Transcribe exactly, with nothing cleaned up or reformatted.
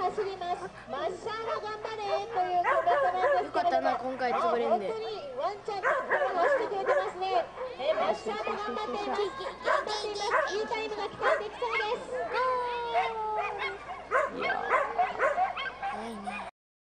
走ります。マッシャーが頑張れというコメントなんですけれども、よかったな今回潰れんで。本当にワンちゃんとっても走ってくれてますね。えマッシャーも頑張っています。頑張っています。いいタイムが期待できそうです。